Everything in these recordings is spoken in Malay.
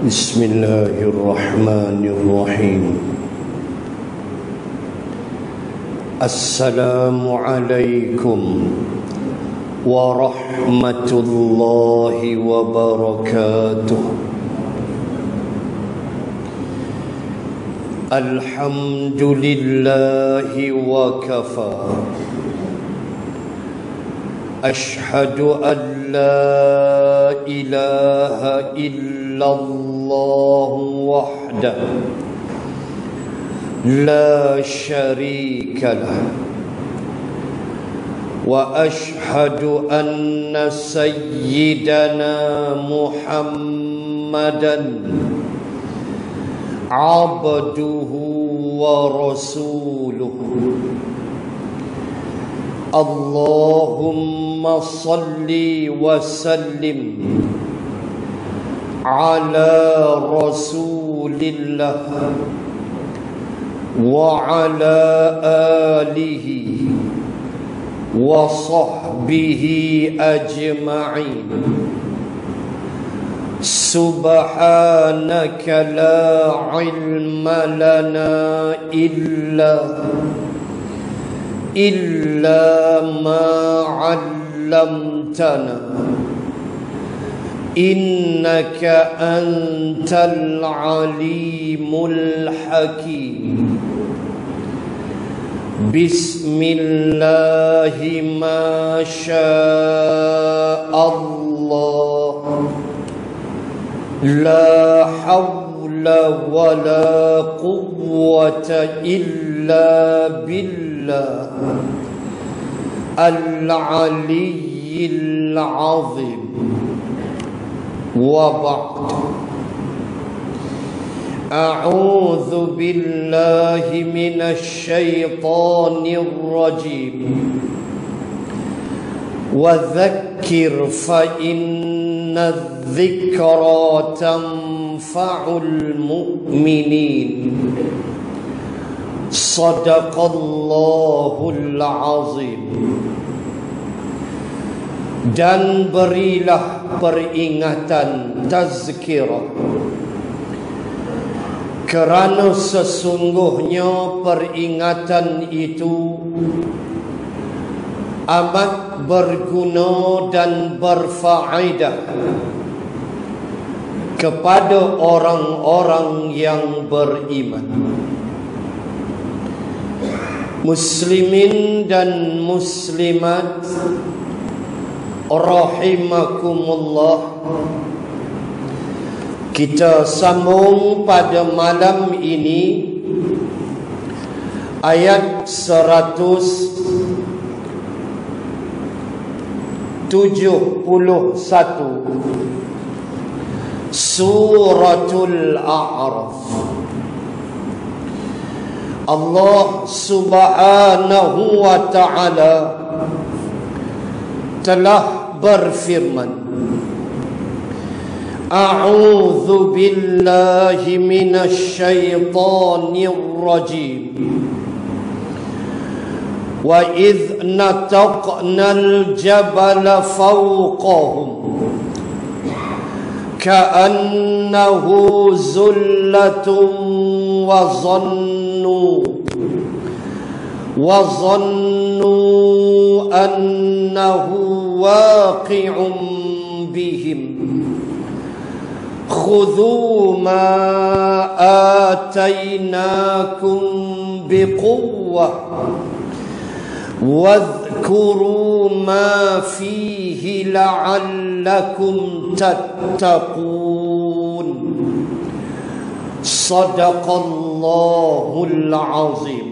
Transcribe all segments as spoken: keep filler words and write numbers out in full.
Bismillahirrahmanirrahim. Assalamualaikum warahmatullahi wabarakatuh. Alhamdulillahi wa kafa. Ashhadu an la ilaha illallah wahdahu la syarika lah. Wa ashhadu anna sayyidana Muhammadan abduhu wa rasuluhu. Allahumma salli wa sallim ala rasulillah wa ala alihi wa sahbihi ajma'in. Subhanaka la ilma lana illa illa ma 'allamtana innaka antal alimul hakim. Bismillahi ma syaa Allah, la hawla wa la quwwata illa billah al-aliyyil azim. Wa ba'd. A'udzu billahi minasy syaithanir rajim. Wa dzakkir fa inna dzikra tanfa'ul mu'minin. Sadaqallahul azim. Dan berilah peringatan, tazkirah, kerana sesungguhnya peringatan itu amat berguna dan berfaedah kepada orang-orang yang beriman. Muslimin dan muslimat rahimakumullah, kita sambung pada malam ini ayat seratus tujuh puluh satu Suratul A'raf. Allah Subhanahu wa ta'ala telah berfirman, A'udzu billahi minasy syaithanir rajim. Wa idh nataqnal jabala fawqahum ka'annahu zullatun wa zannu wa zannu annahu waqi'un bihim. Khudhu ma atainakum biquwwah wadhkuru ma fihi la'allakum tattaqun. Sadaqallahul azim.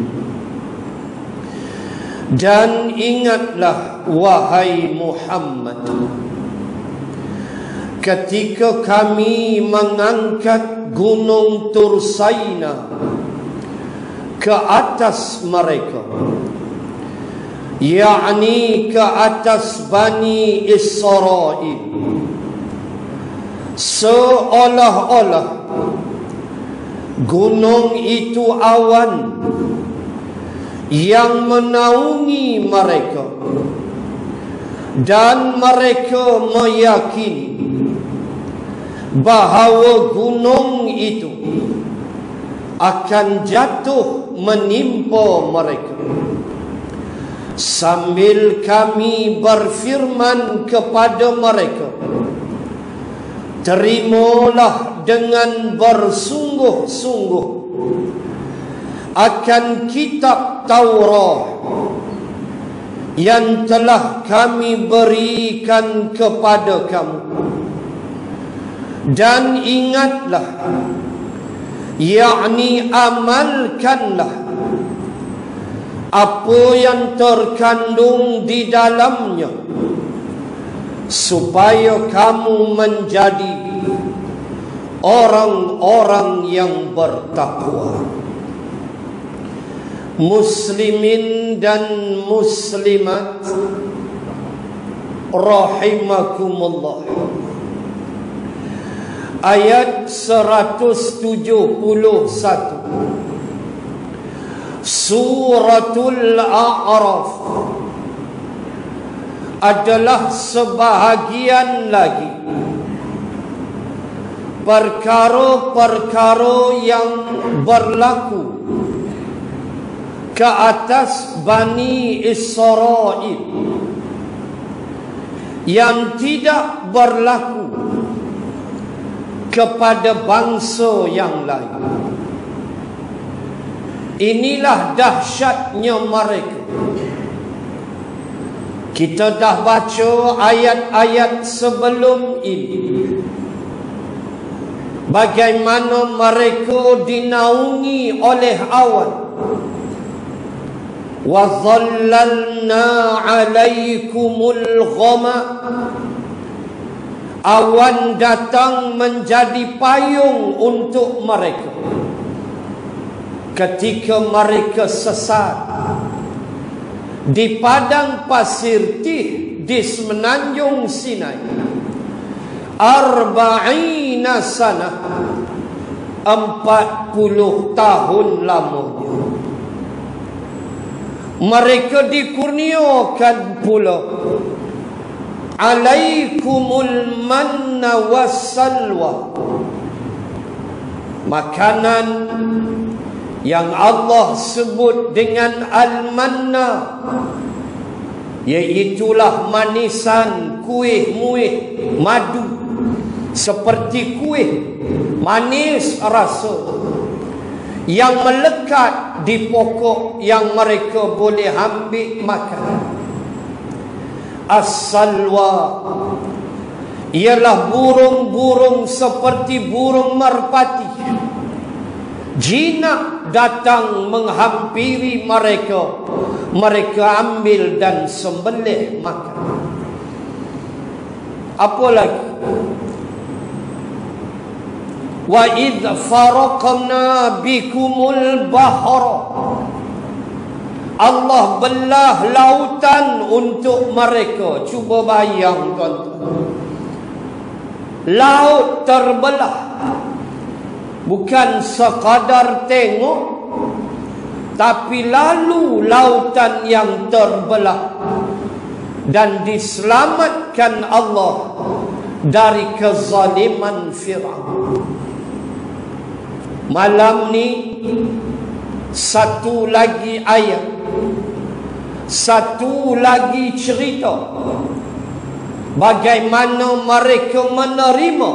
Dan ingatlah wahai Muhammad, ketika kami mengangkat gunung Tursaina ke atas mereka, yakni ke atas Bani Israel, seolah-olah gunung itu awan yang menaungi mereka, dan mereka meyakini bahawa gunung itu akan jatuh menimpa mereka, sambil kami berfirman kepada mereka, terimalah dengan bersungguh-sungguh akan kitab Taurat yang telah kami berikan kepada kamu, dan ingatlah, yakni amalkanlah apa yang terkandung di dalamnya, supaya kamu menjadi orang-orang yang bertakwa. Muslimin dan muslimat rahimakumullah. Ayat seratus tujuh puluh satu Suratul A'raf adalah sebahagian lagi perkara-perkara yang berlaku ke atas Bani Israel yang tidak berlaku kepada bangsa yang lain. Inilah dahsyatnya mereka. Kita dah baca ayat-ayat sebelum ini, bagaimana mereka dinaungi oleh awan. Wa dhallalna 'alaikumul ghama. Awan datang menjadi payung untuk mereka ketika mereka sesat di padang pasir Tih di semenanjung Sinai. Arba'ina sana, empat puluh tahun lamanya. Mereka dikurniakan pula alaikumul manna wassalwa, makanan yang Allah sebut dengan al-manna, iaitulah manisan kuih-muih madu, seperti kuih manis rasa yang melekat di pokok yang mereka boleh ambil makan. As-salwa ialah burung-burung seperti burung merpati, jinak datang menghampiri mereka, mereka ambil dan sembelih makan. Apa lagi? Wa idh faraqna bikumul bahra, Allah belah lautan untuk mereka. Cuba bayang tuan-tuan, laut terbelah, bukan sekadar tengok, tapi lalu lautan yang terbelah, dan diselamatkan Allah dari kezaliman Fir'aun. Malam ni satu lagi ayat, satu lagi cerita bagaimana mereka menerima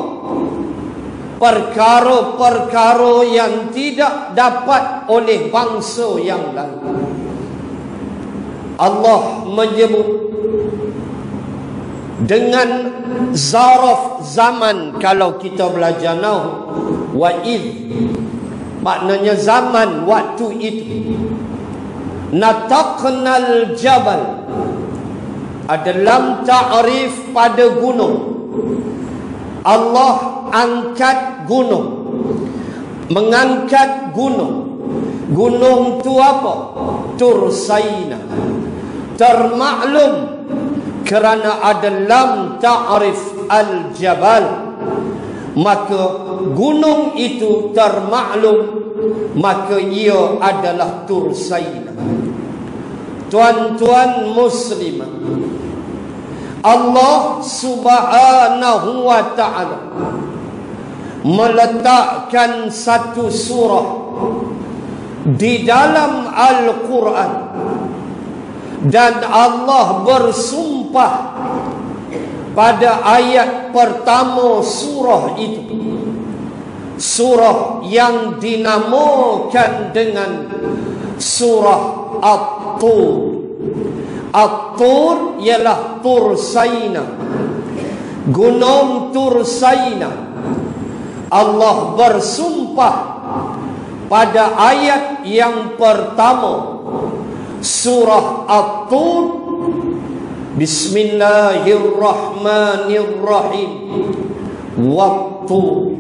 perkara-perkara yang tidak dapat oleh bangsa yang lain. Allah menyebut dengan zaraf zaman. Kalau kita belajar nahu, wa id maknanya zaman, waktu itu. Nataqnal jabal adalah ta'rif pada gunung. Allah angkat gunung, mengangkat gunung. Gunung tu apa? Tursaina. Termaklum kerana ada lam ta'rif al-jabal, maka gunung itu termaklum, maka ia adalah Tursaina. Tuan-tuan muslimah, Allah subhanahu wa ta'ala meletakkan satu surah di dalam Al-Quran, dan Allah bersumpah pada ayat pertama surah itu, surah yang dinamakan dengan surah At-Tur. At-Tur ialah Tur Saina, Gunung Tur Saina. Allah bersumpah pada ayat yang pertama surah At-Tur, Bismillahirrahmanirrahim, waktu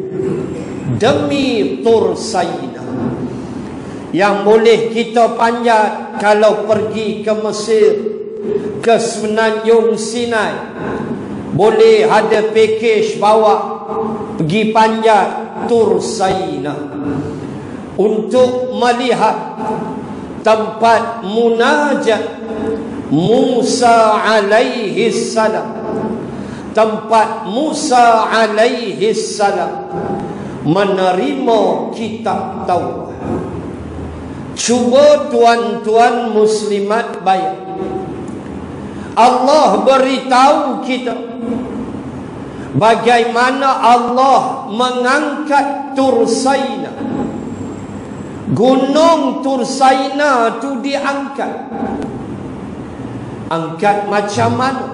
demi Tur Saina, yang boleh kita panjat kalau pergi ke Mesir, ke Semenanjung Sinai. Boleh ada pakej bawa pergi panjat Tur Saina untuk melihat tempat munajat Musa alaihi salam, tempat Musa alaihi salam menerima kitab Taurat. Cuba tuan-tuan muslimat bayang, Allah beritahu kita bagaimana Allah mengangkat Tur Saina. Gunung Tur Saina tu diangkat. Angkat macam mana?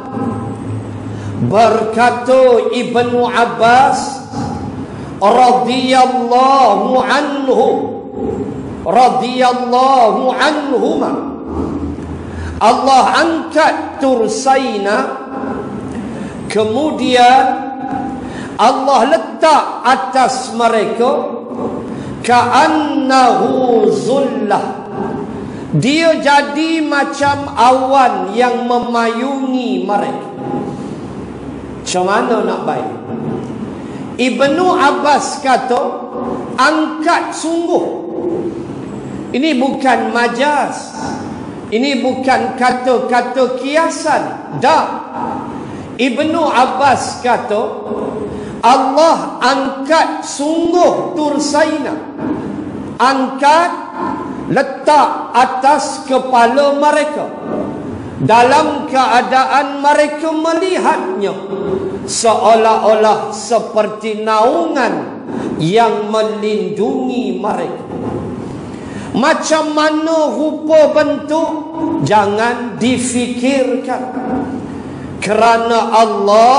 Berkata Ibnu Abbas radhiyallahu anhu, radhiyallahu anhuma, Allah angkat Tur Saina, kemudian Allah letak atas mereka ka'annahu zullah, dia jadi macam awan yang memayungi mereka. Macam mana nak baik? Ibnu Abbas kata angkat sungguh. Ini bukan majaz, ini bukan kata-kata kiasan. Dah, Ibnu Abbas kata Allah angkat sungguh Tur Saina, angkat, letak atas kepala mereka, dalam keadaan mereka melihatnya seolah-olah seperti naungan yang melindungi mereka. Macam mana rupa bentuk, jangan difikirkan, kerana Allah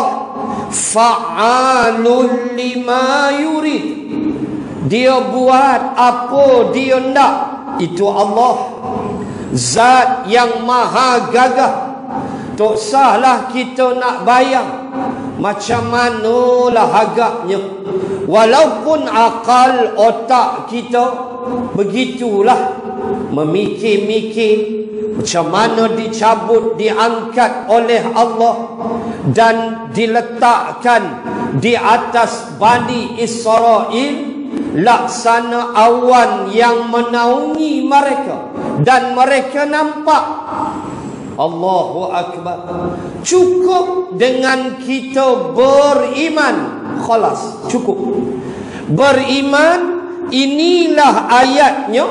fa'alul lima yurid. Dia buat apa dia nak, itu Allah. Zat yang maha gagah. Tak sahlah kita nak bayang macam manalah agaknya. Walaupun akal otak kita begitulah, memikir-mikir macam mana dicabut, diangkat oleh Allah dan diletakkan di atas Bani Israel laksana awan yang menaungi mereka, dan mereka nampak. Allahu Akbar. Cukup dengan kita beriman, khalas, cukup. Beriman, inilah ayatnya,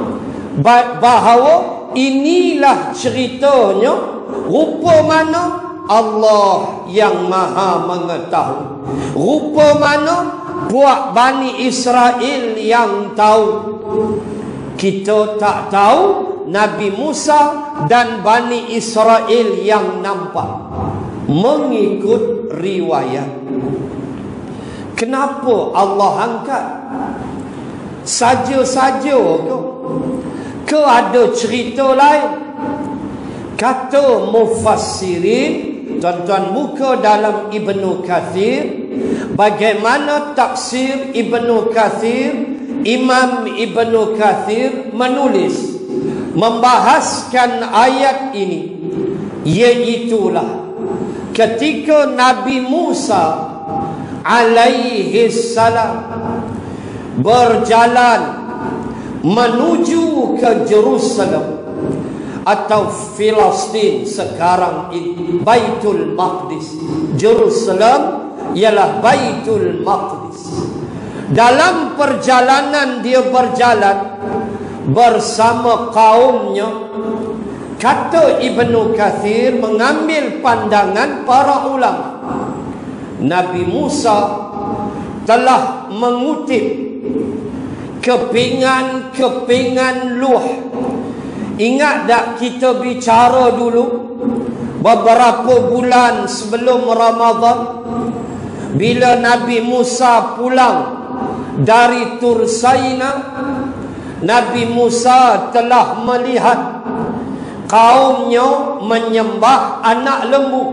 bahawa inilah ceritanya, rupa mana Allah yang maha mengetahui, rupa mana buat Bani Israel yang tahu. Kita tak tahu, Nabi Musa dan Bani Israel yang nampak, mengikut riwayat. Kenapa Allah angkat? Saja-saja ke? Ke ada cerita lain? Kata mufassirin, tuan-tuan buka dalam Ibnu Kathir, bagaimana tafsir Ibnu Kathir. Imam Ibnu Kathir menulis, membahaskan ayat ini, iaitulah ketika Nabi Musa alaihi salam berjalan menuju ke Jerusalem atau Filistin sekarang ini, Baitul Maqdis. Jerusalem ialah Baitul Maqdis. Dalam perjalanan dia berjalan bersama kaumnya, kata Ibnu Katsir mengambil pandangan para ulama, Nabi Musa telah mengutip kepingan-kepingan luh. Ingat tak kita bicara dulu beberapa bulan sebelum Ramadan, bila Nabi Musa pulang dari Tur Saina, Nabi Musa telah melihat kaumnya menyembah anak lembu.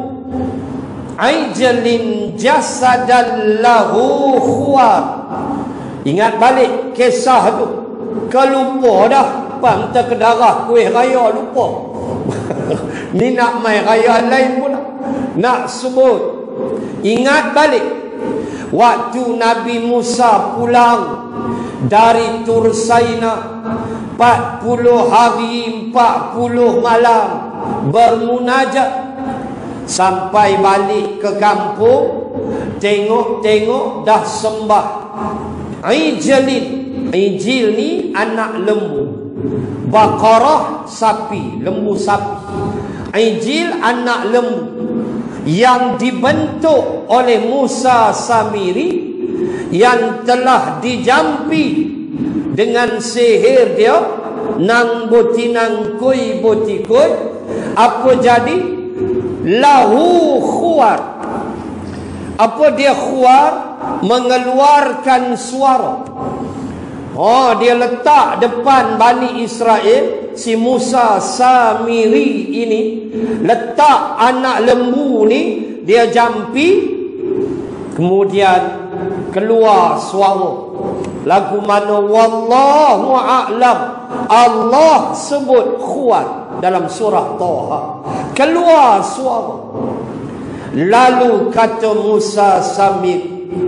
Aijalin jasadan lahu khuwar. Ingat balik kisah tu. Kelupa dah. Bang terkedarah kuih raya lupa. Ni nak main raya lain pula. Nak sebut. Ingat balik. Waktu Nabi Musa pulang dari Tur Saina, empat puluh hari empat puluh malam bermunajat. Sampai balik ke kampung, tengok-tengok dah sembah Ijlin. Ijil ni anak lembu, Baqarah sapi, lembu sapi. Ijil anak lembu yang dibentuk oleh Musa Samiri, yang telah dijampi dengan sihir dia, nang botinang koi botikoi. Apa jadi? Lahu khuwar. Apa dia khuwar? Mengeluarkan suara. Oh, dia letak depan Bani Israel, si Musa Samiri ini letak anak lembu ni, dia jampi, kemudian keluar suara. Lagu mana? Wallahu a'lam. Allah sebut khuwar dalam surah Taha. Keluar suara. Lalu kata Musa Samir,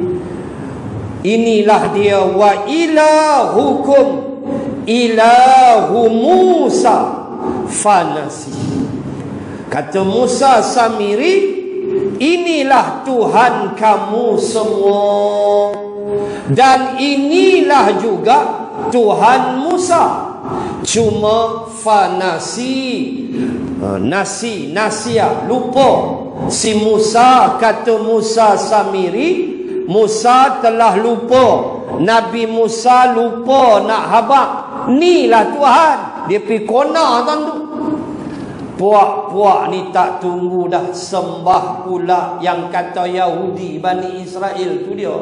inilah dia, wa ilahukum ilahu Musa fanasi. Kata Musa Samiri, inilah Tuhan kamu semua, dan inilah juga Tuhan Musa, cuma fanasi. Nasi, nasia, lupa. Si Musa, kata Musa Samiri, Musa telah lupa. Nabi Musa lupa nak habaq. Inilah Tuhan. Dia pergi kona tuan tu. Puak-puak ni tak tunggu dah, sembah pula yang kata Yahudi Bani Israel tu dia.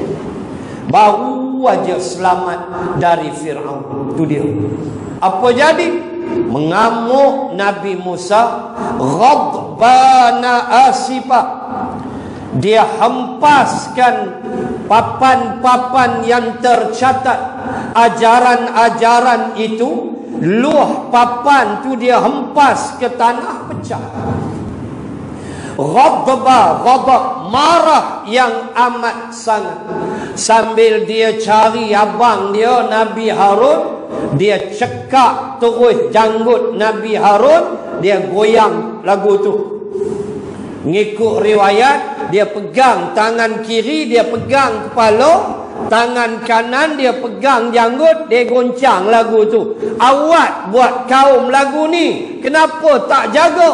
Baru aja selamat dari Fir'aun. Tu dia. Apa jadi? Mengamuk Nabi Musa, ghadbana asifah. Dia hempaskan papan-papan yang tercatat ajaran-ajaran itu. Luh papan tu dia hempas ke tanah, pecah. Ghadba, ghadab, marah yang amat sangat. Sambil dia cari abang dia Nabi Harun, dia cekak terus janggut Nabi Harun, dia goyang lagu tu. Ngikut riwayat, dia pegang tangan kiri, dia pegang kepala, tangan kanan dia pegang janggut, dia goncang lagu tu. Awat buat kaum lagu ni, kenapa tak jaga?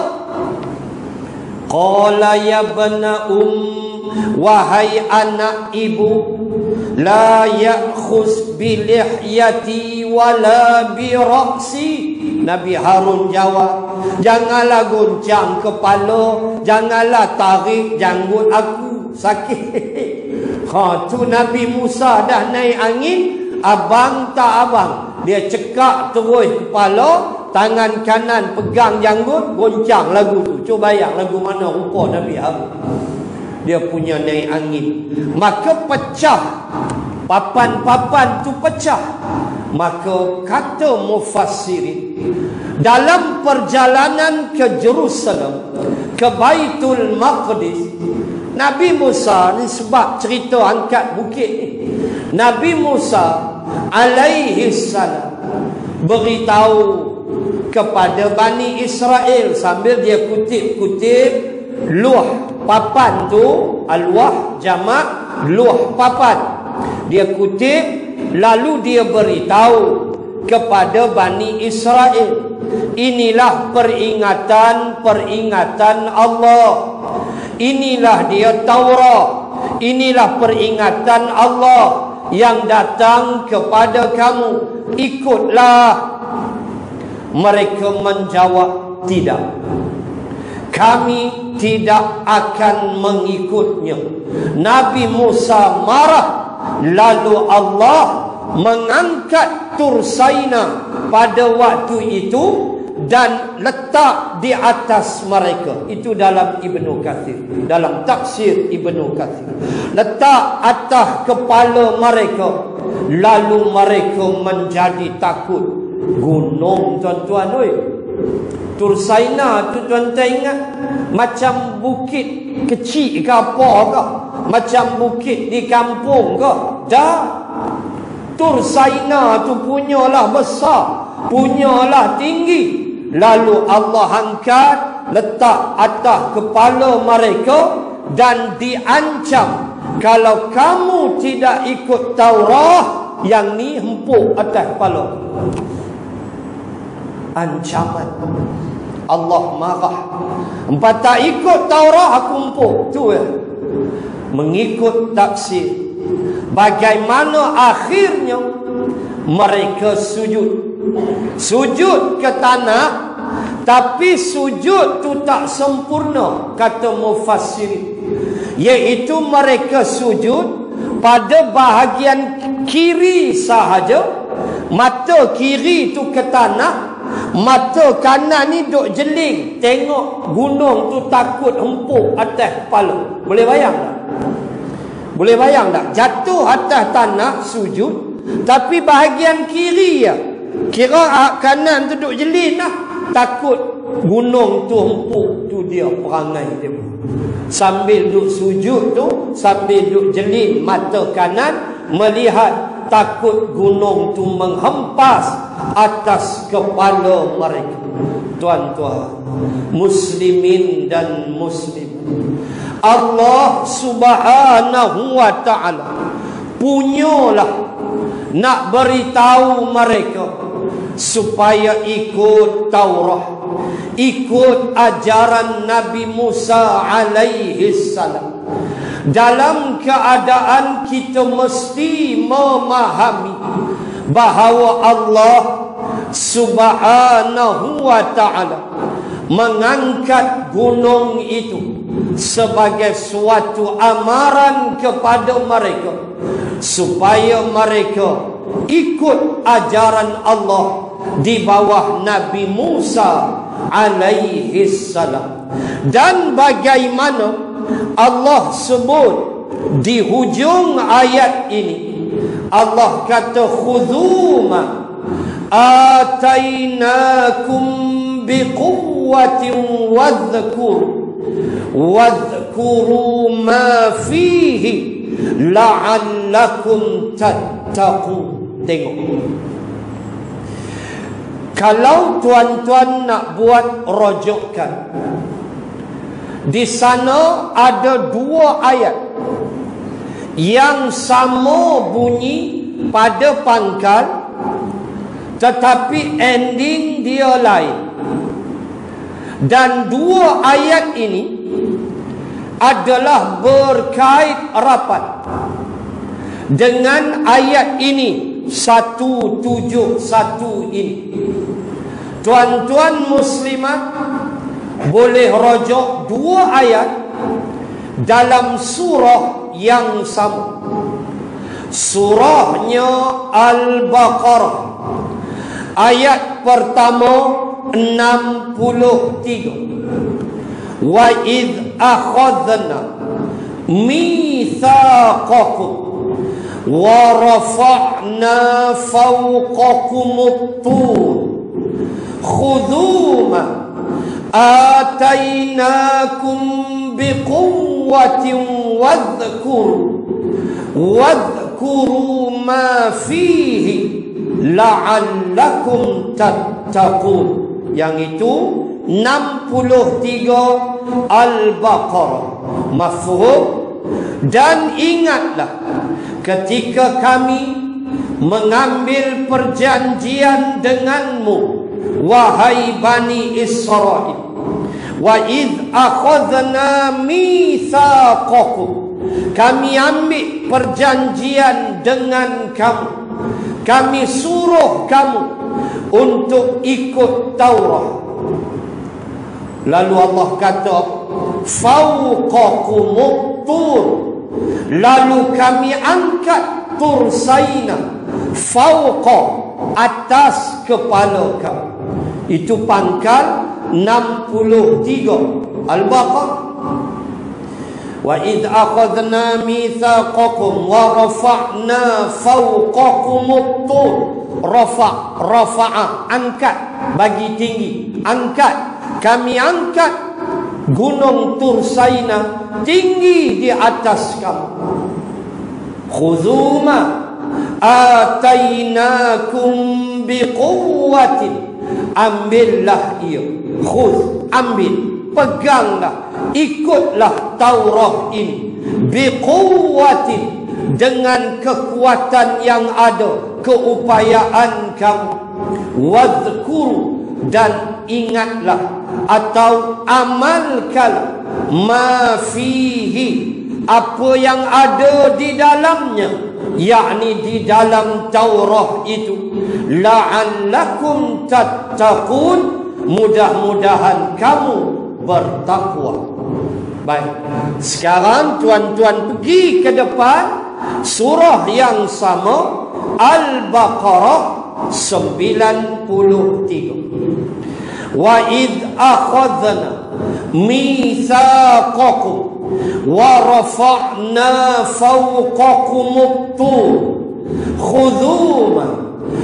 Qala ya bana um, wahai anak ibu, la ya'khuz bi lihyati wala bi ra'si. Nabi Harun jawab, janganlah goncang kepala, janganlah tarik janggut aku, sakit. Ha, tu Nabi Musa dah naik angin, abang tak abang, dia cekak terus kepala, tangan kanan pegang janggut, goncang lagu tu. Cuba bayang lagu mana rupa Nabi Harun. Dia punya naik angin. Maka pecah. Papan-papan tu pecah. Maka kata mufassirin, dalam perjalanan ke Jerusalem, ke Baitul Maqdis, Nabi Musa ni, sebab cerita angkat bukit ni, Nabi Musa alaihi salam beritahu kepada Bani Israel sambil dia kutip-kutip luh papan tu, alwah jamak luh papan. Dia kutip, lalu dia beritahu kepada Bani Israel, inilah peringatan-peringatan Allah. Inilah dia Taurat. Inilah peringatan Allah yang datang kepada kamu. Ikutlah. Mereka menjawab, tidak. Kami tidak akan mengikutnya. Nabi Musa marah. Lalu Allah mengangkat Tursaina pada waktu itu dan letak di atas mereka. Itu dalam Ibnu Katsir, dalam tafsir Ibnu Katsir. Letak atas kepala mereka, lalu mereka menjadi takut. Gunung, tuan-tuan, oi. Tursaina tu tuan-tuan ingat macam bukit kecil ke apa ke? Macam bukit di kampung ke? Dah. Tursaina tu punyalah besar, punyalah tinggi. Lalu Allah angkat, letak atas kepala mereka dan diancam, kalau kamu tidak ikut Taurat, yang ni hempuk atas kepala. Ancaman. Allah marah. Empat tak ikut Taurat, aku hempuk. Tu ya. Mengikut tafsir. Bagaimana akhirnya mereka sujud. Sujud ke tanah, tapi sujud tu tak sempurna, kata mufassirin. Iaitu mereka sujud pada bahagian kiri sahaja. Mata kiri tu ke tanah, mata kanan ni duk jeling, tengok gunung tu, takut hempuk atas kepala. Boleh bayang tak? Boleh bayang tak? Jatuh atas tanah sujud, tapi bahagian kiri ya, kira kanan tu duk jeling lah, takut gunung tu hempuk. Tu dia perangai dia. Sambil duk sujud tu, sambil duk jeling mata kanan, melihat takut gunung tu menghempas atas kepala mereka. Tuan-tuan, muslimin dan muslim, Allah subhanahu wa ta'ala punyalah nak beritahu mereka supaya ikut Taurat, ikut ajaran Nabi Musa alaihi salam. Dalam keadaan kita mesti memahami bahawa Allah subhanahu wa ta'ala mengangkat gunung itu sebagai suatu amaran kepada mereka supaya mereka ikut ajaran Allah di bawah Nabi Musa alaihi salam. Dan bagaimana Allah sebut di hujung ayat ini, Allah kata, khudhuma atainakum biquwwatin wadhkur wadhkuru ma fihi la'allakum tattaqun. Tengok, kalau tuan-tuan nak buat rojokan, di sana ada dua ayat yang sama bunyi pada pangkal, tetapi ending dia lain. Dan dua ayat ini adalah berkait rapat dengan ayat ini, satu tujuh satu ini. Tuan-tuan muslimat boleh rojok dua ayat dalam surah yang sama. Surahnya Al-Baqarah, ayat pertama enam puluh tiga. Wa idh akhadna mitsaqakum wa rafa'na fawqakumut tur khudhu ma atainakum biquwwatin wadhkuru wadhkuru ma fihi la'allakum tattaqun. Yang itu enam puluh tiga Al-Baqarah. Mafhum? Dan ingatlah, ketika kami mengambil perjanjian denganmu, wahai Bani Israel, wa id akhadna mitsaqakum, kami ambil perjanjian dengan kamu, kami suruh kamu untuk ikut Taurat. Lalu Allah kata fawqakumut tur, lalu kami angkat tur Saina, fawqa, atas kepala kamu. Itu pangkal enam puluh tiga Al-Baqarah. Wa id akhadna mitsaqakum wa rafa'na fawqakumut tur. Rafa', rafa'a, angkat, bagi tinggi, angkat. Kami angkat gunung Tur Saina tinggi di atas kamu. Khudhu ma atainakum biquwwatin, ambillah ia. Khudh, ambil, peganglah, ikutlah Taurat ini. Biquwwatin, dengan kekuatan yang ada, keupayaan kamu. Wadhkuru, dan ingatlah atau amalkanlah ma fihi, apa yang ada di dalamnya, yakni di dalam Taurat itu, la'allakum tattaqun, mudah-mudahan kamu bertakwa. Baik, sekarang tuan-tuan pergi ke depan surah yang sama, Al-Baqarah sembilan puluh tiga. Wa id akhadna mitsaqakum wa rafa'na fawqakumut tur khudhu ma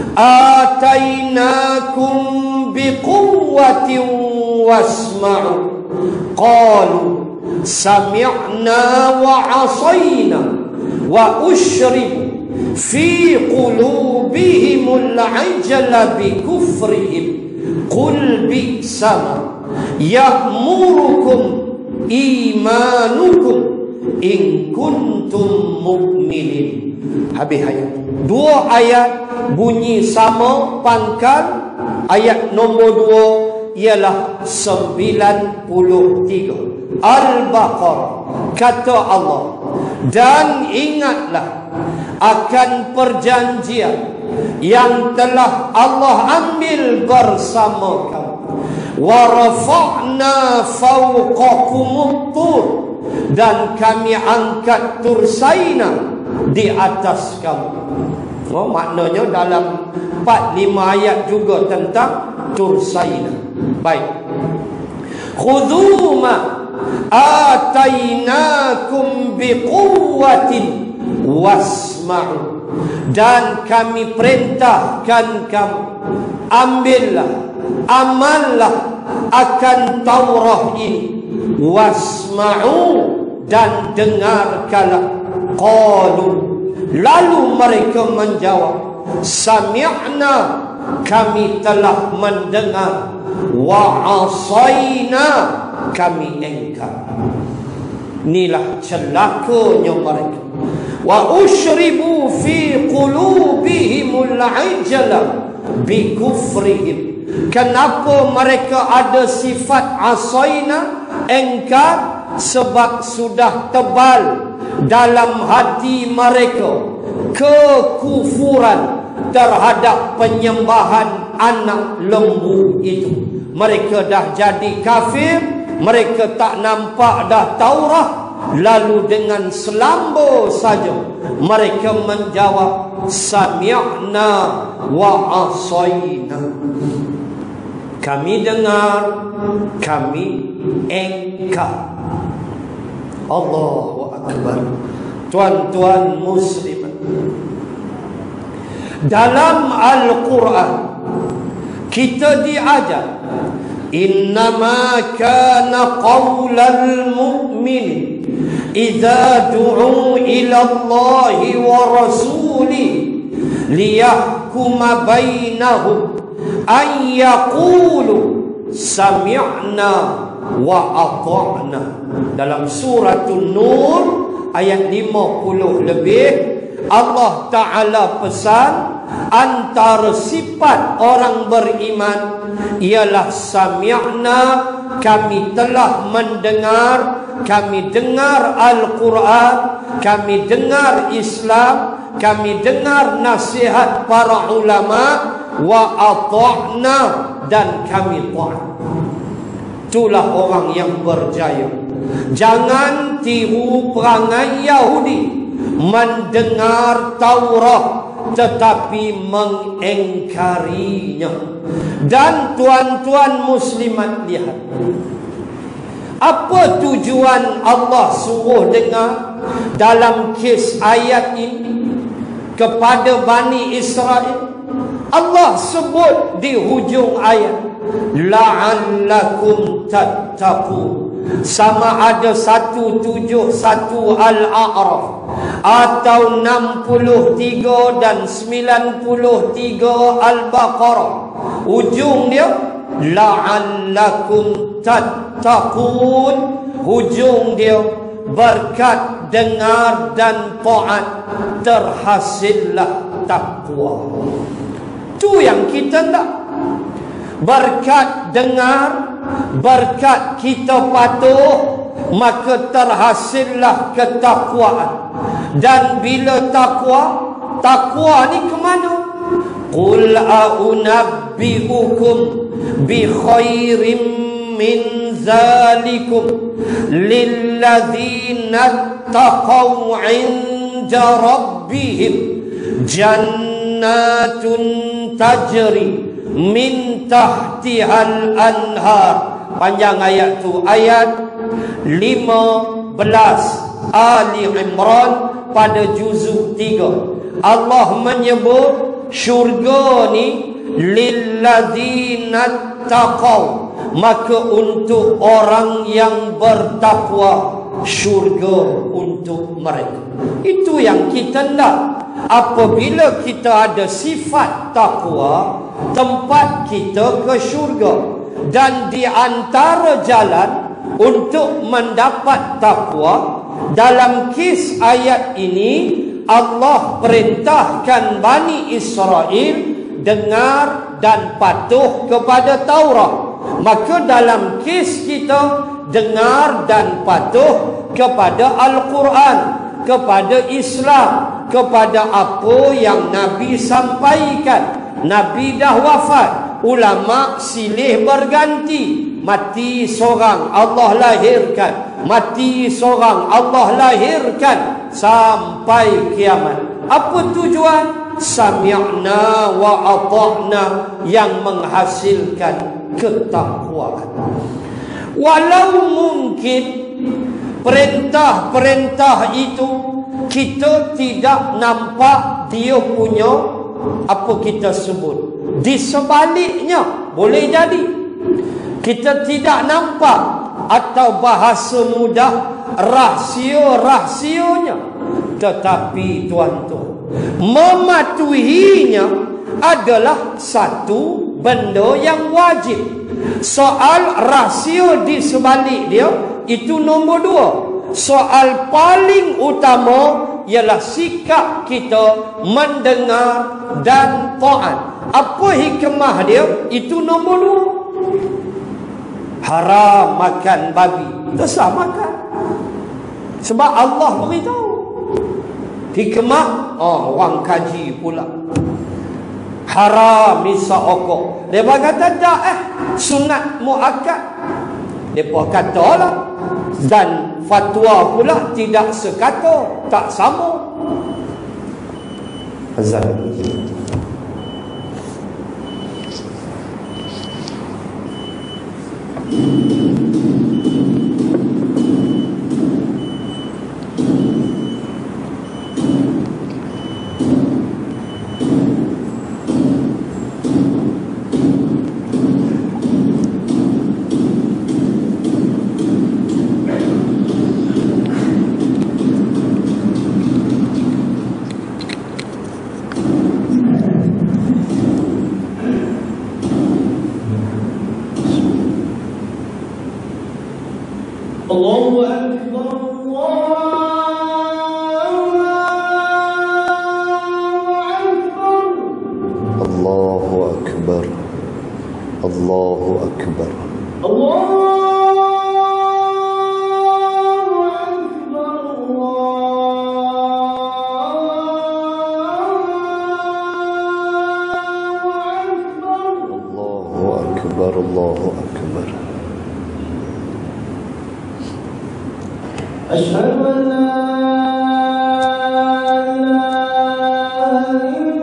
atainakum biquwwatin wasma'u qalu sami'na wa 'asayna wa ushribu fi qulubihimul 'ajla bi kufrihim qul bi'sama ya'murukum imanukum in kuntum mu'minin. Habis ayat. Dua ayat bunyi sama pangkal. Ayat nombor dua ialah sembilan puluh tiga Al-Baqarah. Kata Allah, dan ingatlah akan perjanjian yang telah Allah ambil bersama kamu. Wa rafa'na fawqakumut tur, dan kami angkat Tur Saina di atas kamu. Oh, maknanya dalam empat lima ayat juga tentang Tur Saina. Baik. Khudhu ma atainakum biquwwatin wasma'u, dan kami perintahkan kamu, ambillah, amallah akan Taurat ini. Wasma'u, dan dengarkanlah. Qalu, lalu mereka menjawab, sami'na, kami telah mendengar. Wa asayna, kami engkar. Inilah celakanya mereka. Wa ushribu fi qulubihimul 'ajla bi kufrihim. Kenapa mereka ada sifat asayna, engkar? Sebab sudah tebal dalam hati mereka kekufuran terhadap penyembahan anak lembu itu. Mereka dah jadi kafir, mereka tak nampak dah Taurat, lalu dengan selamba saja mereka menjawab sami'na wa asayna. Kami dengar, kami engkar. Allahu Akbar. Tuan-tuan muslimat, dalam Al-Quran kita diajar, innama kana qawlal mu'min idza du'u ila Allahi wa rasulihi liyahkuma bainahum an yaqulu sami'na wa ata'na. Dalam surah An-Nur ayat lima puluh lebih, Allah Ta'ala pesan antara sifat orang beriman ialah sami'na, kami telah mendengar, kami dengar Al-Quran, kami dengar Islam, kami dengar nasihat para ulama, wa ata'na, dan kami taat. Itulah orang yang berjaya. Jangan tiru perangai Yahudi, mendengar Taurat tetapi mengingkarinya. Dan tuan-tuan muslimat, lihat apa tujuan Allah suruh dengar dalam kes ayat ini kepada Bani Israel. Allah sebut di hujung ayat, la'allakum tattaqun. Sama ada seratus tujuh puluh satu Al-A'raf atau enam puluh tiga dan sembilan puluh tiga Al-Baqarah. Ujung dia la'allakum tattaqun. Hujung dia berkat dengar dan taat terhasillah takwa. Itu yang kita nak. Berkat dengar, berkat kita patuh, maka terhasillah ketakwaan. Dan bila takwa, takwa ni ke mana? Qul a'unabbi'ukum bi khairim min zalikum lilladzina taqaw 'inda rabbihim jannatun tajri min tahtihal anhar. Panjang ayat tu, ayat lima belas Ali Imran pada juzuk tiga. Allah menyebut syurga ni lilladzina taqaw, maka untuk orang yang bertakwa syurga untuk mereka. Itu yang kita nak. Apabila kita ada sifat takwa, tempat kita ke syurga. Dan di antara jalan untuk mendapat takwa, dalam kes ayat ini Allah perintahkan Bani Israel dengar dan patuh kepada Taurat. Maka dalam kes kita dengar dan patuh kepada Al-Quran, kepada Islam, kepada apa yang Nabi sampaikan. Nabi dah wafat, ulama silih berganti. Mati seorang, Allah lahirkan. Mati seorang, Allah lahirkan sampai kiamat. Apa tujuan? Sami'na wa ata'na, yang menghasilkan ketakwaan. Walau mungkin perintah-perintah itu kita tidak nampak dia punya, apa kita sebut, di sebaliknya boleh jadi kita tidak nampak, atau bahasa mudah rahsia-rahsianya. Tetapi tuan-tuan, mematuhinya adalah satu benda yang wajib. Soal rahsia di sebalik dia itu nombor dua. Soal paling utama ialah sikap kita mendengar dan taat. Apa hikmah dia? Itu nombor dua. Haram makan babi, tak makan. Sebab Allah beritahu. Hikmah, oh, orang kaji pula. Haram nisa okok. Mereka kata tak, eh sunat muakkad. Mereka kata lah. Dan fatwa pula tidak sekata, tak sama. Azan. Allahu Akbar, Allahu Allahu Akbar. Allah. Allahu Akbar. Asyhadu an la ilaha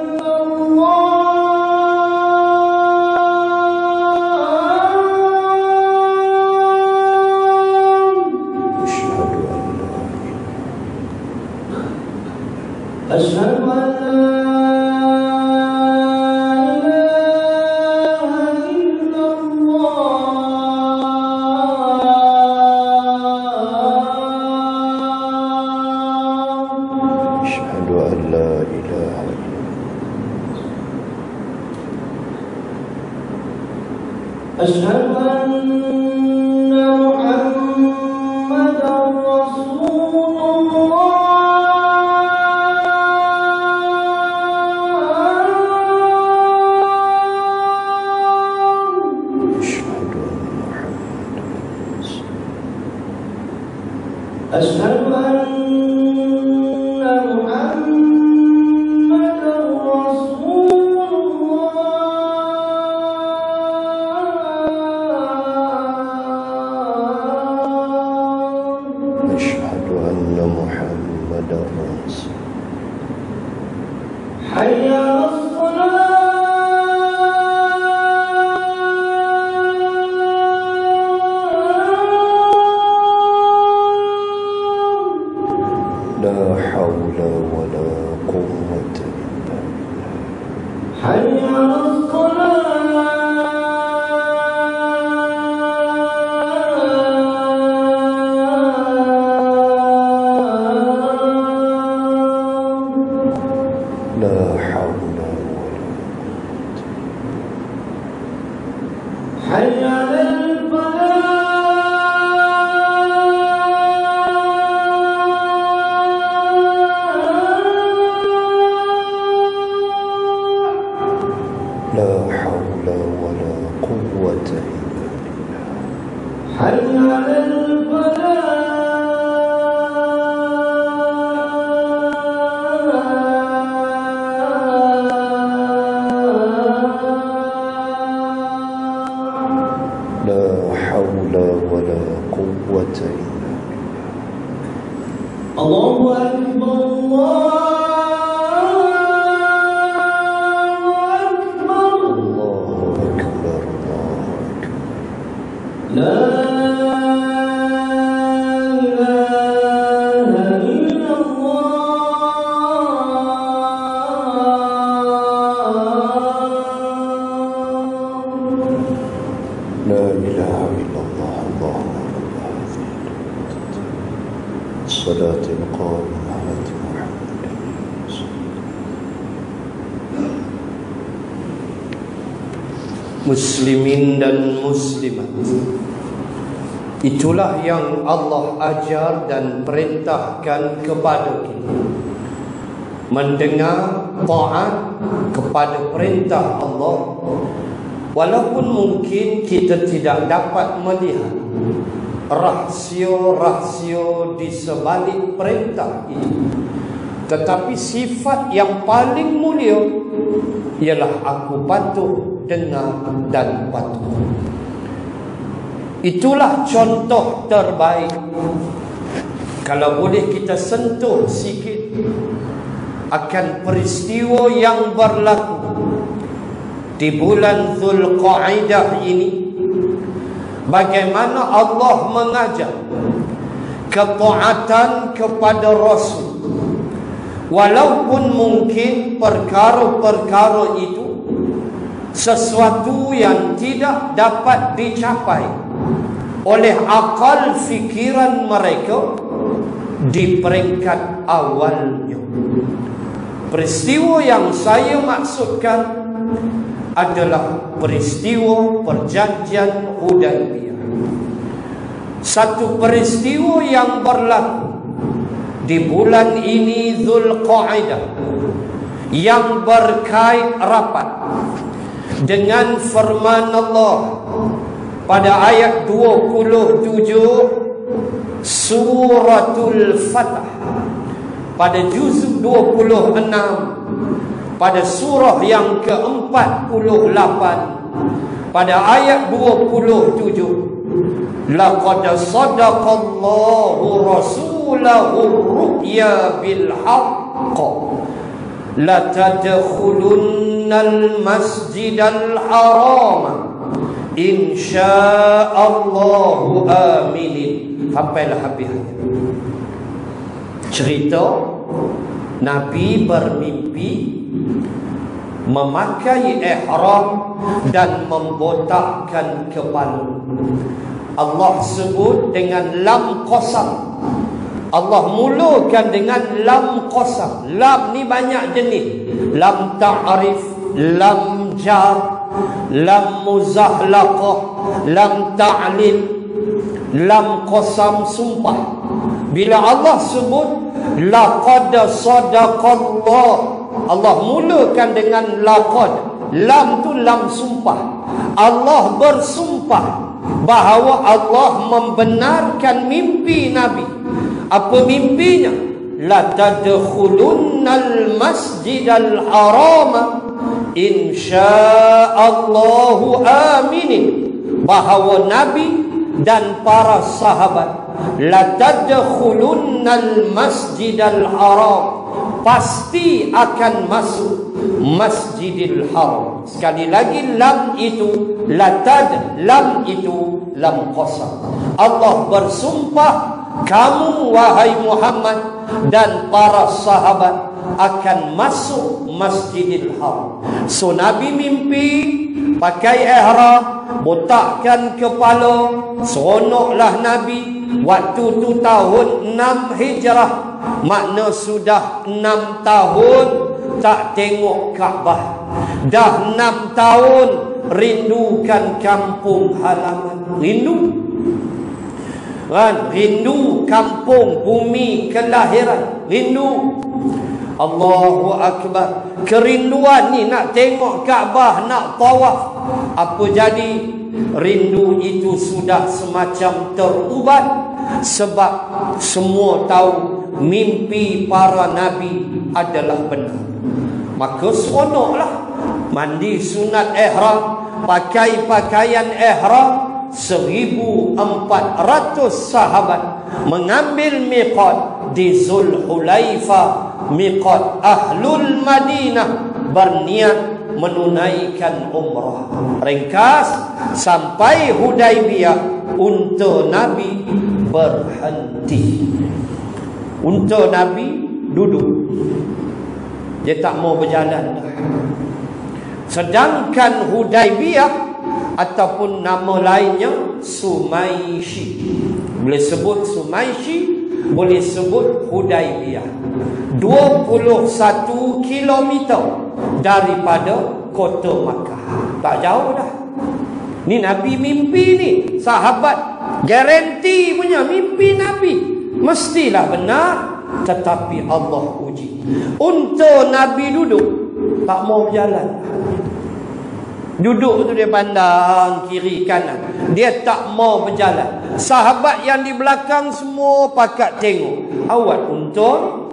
illallah. Asyhadu an la Asyhadu an la أشهد أن محمدًا رسول الله. أشهد أن محمدًا أشهد أن حي على الصلاة. لا حول ولا قوة إلا بالله. حي على الصلاة. لا حول ولا قوة. حي على الفلاح. لا حول ولا قوة إلا بالله. حي على الفلاح. لا حول ولا قوة إلا بالله. الله أكبر. الله أكبر. الله أكبر. الله أكبر. لا لا إله إلا الله. اللهم رب هذه الصلاة القائمة آت محمدا. Muslimin dan muslimat, itulah yang Allah ajar dan perintahkan kepada kita, mendengar taat kepada perintah Allah, walaupun mungkin kita tidak dapat melihat rahsia-rahsia di sebalik perintah itu, tetapi sifat yang paling mulia ialah aku patuh, dengar dan patuh. Itulah contoh terbaik. Kalau boleh kita sentuh sikit akan peristiwa yang berlaku di bulan Zulqa'dah ini, bagaimana Allah mengajar ketaatan kepada Rasul, walaupun mungkin perkara-perkara itu sesuatu yang tidak dapat dicapai oleh akal fikiran mereka di peringkat awalnya. Peristiwa yang saya maksudkan adalah peristiwa perjanjian Hudaybiyah. Satu peristiwa yang berlaku di bulan ini Zulqa'dah yang berkait rapat dengan firman Allah pada ayat dua puluh tujuh suratul Fatah, pada juzuk dua puluh enam, pada surah yang ke empat puluh lapan, pada ayat dua puluh tujuh, laqad sadaqallahu rasulahu ru'ya bil haqq la tadkhulunnal masjidal haram insyaallahu aminin. Sampailah habis cerita Nabi bermimpi memakai ihram dan membotakkan kepala. Allah sebut dengan lam qasam. Allah mulakan dengan lam qasam. Lam ni banyak jenis. Lam ta'rif, lam jar, lam muzahlaqah, lam ta'lil, lam qasam sumpah. Bila Allah sebut laqad sadaqallah, Allah mulakan dengan laqad. Lam tu lam sumpah. Allah bersumpah bahawa Allah membenarkan mimpi Nabi. Apa mimpinya? La tadkhulunnal masjidal haram insyaallahu aminin. Bahawa Nabi dan para sahabat la tadkhulunnal masjidal haram, pasti akan masuk Masjidil Haram. Sekali lagi lam itu latad, lam itu lam qasam. Allah bersumpah, kamu wahai Muhammad dan para sahabat akan masuk Masjidil Haram. So Nabi mimpi pakai ihram, botakkan kepala, seronoklah Nabi. Waktu tu tahun enam Hijrah, makna sudah enam tahun tak tengok Kaabah. Dah enam tahun rindukan kampung halaman. Rindu kan? Rindu kampung, bumi kelahiran. Rindu. Allahu Akbar. Kerinduan ni nak tengok Kaabah, nak tawaf. Apa jadi? Rindu itu sudah semacam terubat. Sebab semua tahu mimpi para Nabi adalah benar. Maka seronoklah mandi sunat ihram, pakai pakaian ihram. Seribu empat ratus sahabat mengambil miqat di Zulhulaifah, miqat Ahlul Madinah, berniat menunaikan umrah. Ringkas, sampai Hudaibiyah unta Nabi berhenti. Unta Nabi duduk, dia tak mau berjalan dah. Sedangkan Hudaibiyah ataupun nama lainnya Sumaishi, boleh sebut Sumaishi, boleh sebut Hudaibiyah, dua puluh satu kilometer daripada kota Makkah. Tak jauh dah. Ni Nabi mimpi ni, sahabat garanti punya mimpi Nabi mestilah benar. Tetapi Allah uji. Unta Nabi duduk, tak mau berjalan. Duduk tu dia pandang kiri kanan, dia tak mau berjalan. Sahabat yang di belakang semua pakat tengok. Awak unta,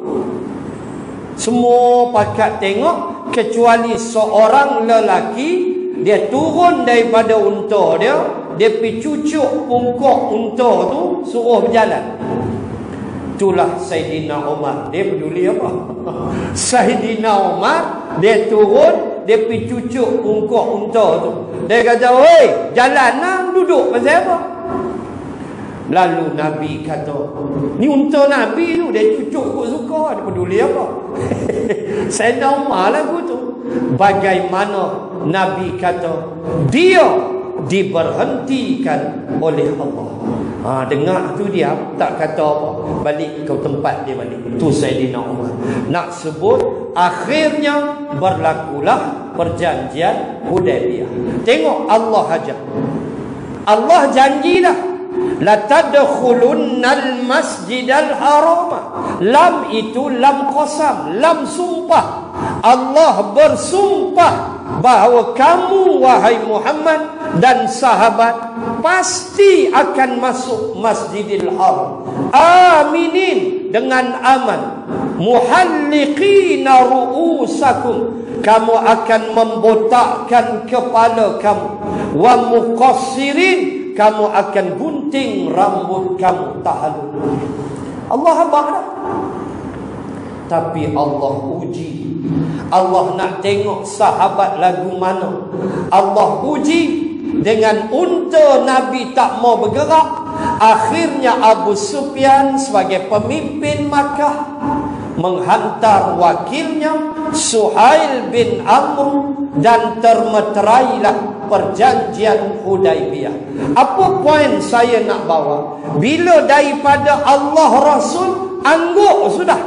semua pakat tengok, kecuali seorang lelaki. Dia turun daripada unta dia, dia pergi cucuk pungkok unta tu, suruh berjalan. Itulah Saidina Umar. Dia peduli apa? Saidina Umar, dia turun, dia pergi cucuk pungkok unta tu. Dia kata, "Oi, jalan lah, duduk pasal apa?" Lalu Nabi kata, ni unta Nabi tu, dia cucuk kok suka, dia peduli apa? Saidina Umar lagu tu. Bagaimana Nabi kata, dia diberhentikan oleh Allah. Ha, dengar tu dia tak kata apa, balik ke tempat dia balik. Tu Saidina Umar. Nak sebut akhirnya berlakulah perjanjian Hudaibiyah. Tengok Allah aja. Allah janji dah, la tadkhulunnal masjidal haram. Lam itu lam qasam, lam sumpah. Allah bersumpah bahawa kamu wahai Muhammad dan sahabat pasti akan masuk Masjidil Haram aminin, dengan aman, muhalliqina ru'usakum, kamu akan membotakkan kepala kamu, wa muqassirin, kamu akan gunting rambut kamu, tak halus. Allah abang dah. Tapi Allah uji. Allah nak tengok sahabat lagu mana. Allah uji dengan unta Nabi tak mau bergerak. Akhirnya Abu Sufyan sebagai pemimpin Makkah menghantar wakilnya Suhail bin Amr, dan termeterailah perjanjian Hudaibiyah. Apa poin saya nak bawa? Bila daripada Allah Rasul angguk sudah,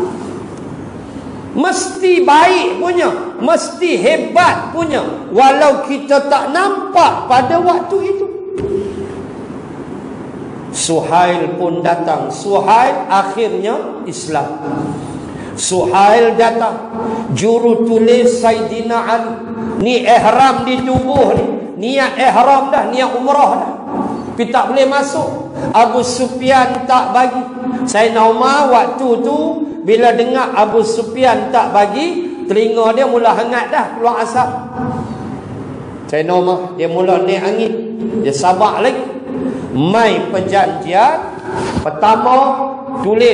mesti baik punya, mesti hebat punya, walau kita tak nampak pada waktu itu. Suhail pun datang. Suhail akhirnya Islam. Suhail datang, juru tulis Saidina Ali. Ni ihram di tubuh ni, niat ihram dah, niat umrah dah, tapi tak boleh masuk. Abu Sufyan tak bagi. Sayyidina Umar waktu tu bila dengar Abu Sufyan tak bagi, telinga dia mula hangat dah, keluar asap. Sayyidina Umar dia mula naik angin, dia sabar lagi. Mai perjanjian pertama, tulis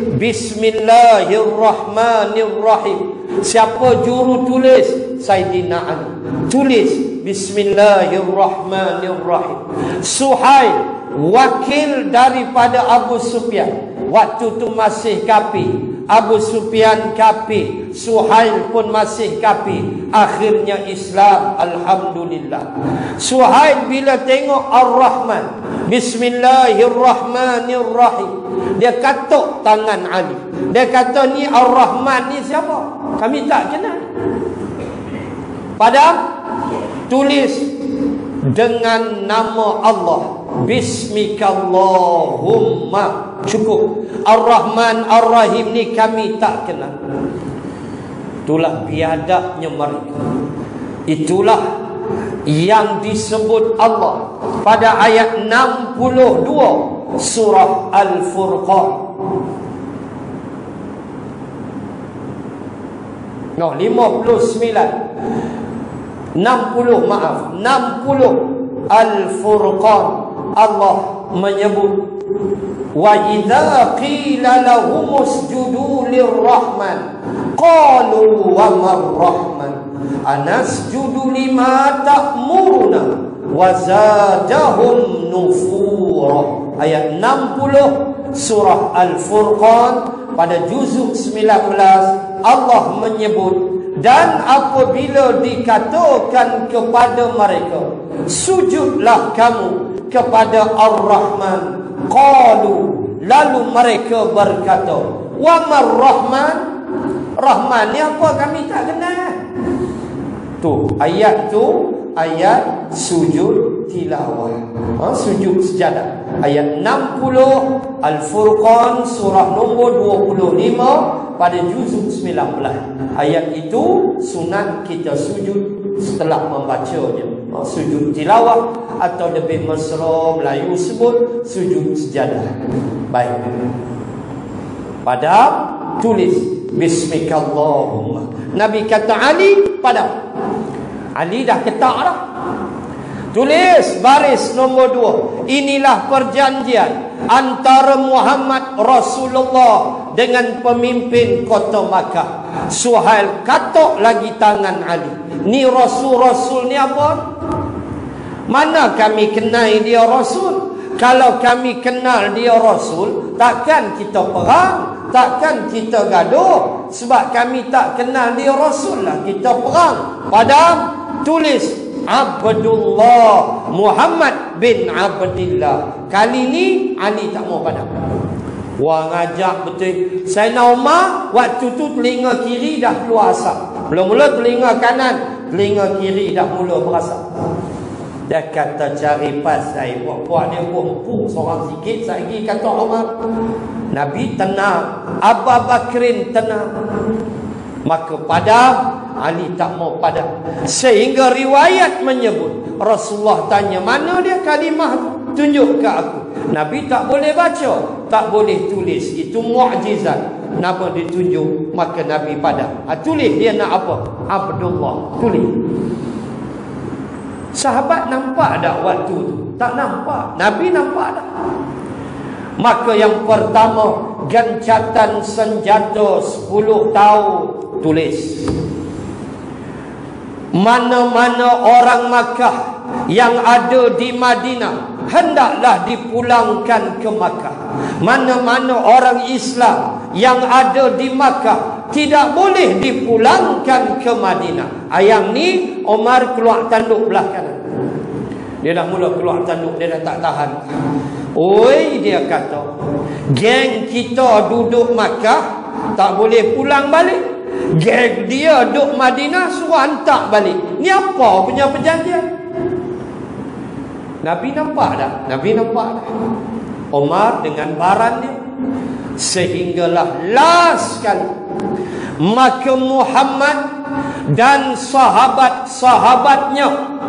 Bismillahirrahmanirrahim. Siapa juru tulis? Saidina Ali. Tulis Bismillahirrahmanirrahim. Suhail, wakil daripada Abu Sufyan, waktu tu masih kafir. Abu Sufyan kafir, Suhail pun masih kafir. Akhirnya Islam, alhamdulillah. Suhail bila tengok Ar-Rahman, Bismillahirrahmanirrahim, dia katuk tangan Ali. Dia kata, ni Ar-Rahman ni siapa? Kami tak kenal. Padahal tulis dengan nama Allah, Bismikallahumma, cukup. Ar-Rahman Ar-Rahim ni kami tak kenal. Itulah biadabnya mereka. Itulah yang disebut Allah pada ayat enam puluh dua surah Al-Furqan. No, lima puluh sembilan, enam puluh, maaf, enam puluh Al-Furqan. Allah menyebut, wa idza qila lahum usjudu lirrahman qalu wa marrahman anasjudu lima ta'muruna wa zadahum nufura. Ayat enam puluh surah Al-Furqan pada juzuk sembilan belas, Allah menyebut, dan apabila dikatakan kepada mereka, sujudlah kamu kepada Ar-Rahman, qalu, lalu mereka berkata, wa mar-Rahman, Rahman ni apa, kami tak kenal. Tu ayat tu ayat sujud tilawah, ha, sujud sejadah. Ayat enam puluh Al-Furqan surah nombor dua puluh lima pada juzuk sembilan belas. Ayat itu sunat kita sujud setelah membacanya, ha, sujud tilawah, atau lebih mesra Melayu sebut sujud sejadah. Baik. Pada tulis Bismikallahumma. Nabi kata Ali, pada Ali dah ketak dah. Tulis baris nombor dua. Inilah perjanjian antara Muhammad Rasulullah dengan pemimpin kota Makkah. Suhail katok lagi tangan Ali. Ni Rasul-Rasul ni apa? Mana kami kenal dia Rasul? Kalau kami kenal dia Rasul, takkan kita perang, takkan kita gaduh. Sebab kami tak kenal dia Rasul lah kita perang. Padahal tulis Abdullah Muhammad bin Abdillah. Kali ni Ali tak mau padam. Wah, ngajak betul. Sayyidina Umar waktu tu telinga kiri dah keluar asap. Mula-mula telinga kanan, telinga kiri dah mula berasap. Dia kata cari pasai, puak-puak dia pun empuk seorang sikit. Saiki kata Umar, Nabi tenang, Abu Bakrin tenang. Maka pada Ali tak mau pada. Sehingga riwayat menyebut Rasulullah tanya, mana dia kalimah tu? Tunjuk ke aku. Nabi tak boleh baca, tak boleh tulis. Itu mukjizat. Nama ditunjuk, maka Nabi pada. Ha, tulis dia nak apa? Abdullah. Tulis. Sahabat nampak tak waktu tu? Tak nampak. Nabi nampak tak? Maka yang pertama, gencatan senjata sepuluh tahun. Tulis. Mana-mana orang Makkah yang ada di Madinah hendaklah dipulangkan ke Makkah. Mana-mana orang Islam yang ada di Makkah tidak boleh dipulangkan ke Madinah. Ayang ni Omar keluar tanduk belah kanan. Dia dah mula keluar tanduk, dia dah tak tahan. Oi, dia kata, geng kita duduk Makkah tak boleh pulang balik. Geng dia duduk Madinah suruh hantar balik. Ni apa punya perjanjian? Nabi nampak tak? Nabi nampak tak? Omar dengan barang dia. Sehinggalah last sekali, maka Muhammad dan sahabat-sahabatnya